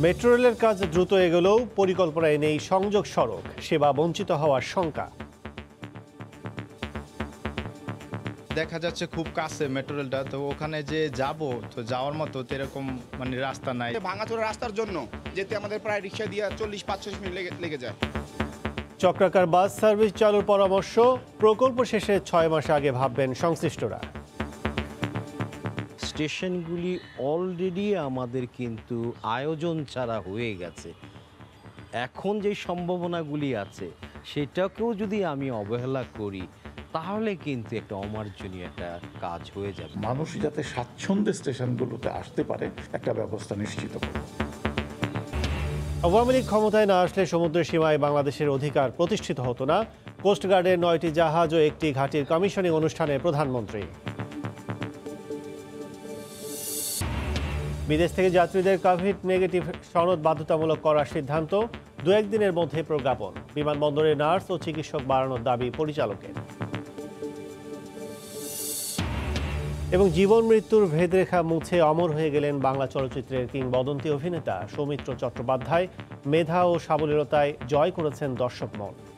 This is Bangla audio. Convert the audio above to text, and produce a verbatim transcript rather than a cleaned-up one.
মেট্রো রেলের কাজ দ্রুত এগোলেও পরিকল্পনায় নেই সংযোগ সড়ক, সেবা বঞ্চিত হওয়ার শঙ্কা। দেখা যাচ্ছে খুব কাছে মেট্রো রেলটা, তো ওখানে যে যাব তো যাওয়ার মতো এরকম মানে রাস্তা নাই। ভাঙাচোরা রাস্তার জন্য যেতে আমাদের প্রায় রিক্সা দিয়ে চল্লিশ পাঁচচল্লিশ মিনিট লেগে যায়। চক্রাকার বাস সার্ভিস চালুর পরামর্শ, প্রকল্প শেষে ছয় মাস আগে ভাববেন সংশ্লিষ্টরা। স্টেশনগুলি অলরেডি আমাদের কিন্তু আয়োজন ছাড়া হয়ে গেছে। এখন যে সম্ভাবনাগুলি আছে সেটাকেও যদি আমি অবহেলা করি তাহলে কিন্তু একটা অমার্জনীয় একটা কাজ হয়ে যাবে। মানুষ যাতে স্বাচ্ছন্দ্যে স্টেশনগুলোতে আসতে পারে একটা ব্যবস্থা নিশ্চিত করব। আওয়ামী লীগ ক্ষমতায় না আসলে সমুদ্র সীমায় বাংলাদেশের অধিকার প্রতিষ্ঠিত হতো না। কোস্টগার্ডের নয়টি জাহাজ ও একটি ঘাঁটির কমিশনিং অনুষ্ঠানে প্রধানমন্ত্রী। বিদেশ থেকে যাত্রীদের কোভিড নেগেটিভ সনদ বাধ্যতামূলক করার সিদ্ধান্ত, দু একদিনের মধ্যে প্রজ্ঞাপন। বিমানবন্দরে নার্স ও চিকিৎসক বাড়ানোর দাবি পরিচালকের। এবং জীবন মৃত্যুর ভেদরেখা মুছে অমর হয়ে গেলেন বাংলা চলচ্চিত্রের কিংবদন্তি অভিনেতা সৌমিত্র চট্টোপাধ্যায়। মেধা ও সাবলীলতায় জয় করেছেন দর্শক মন।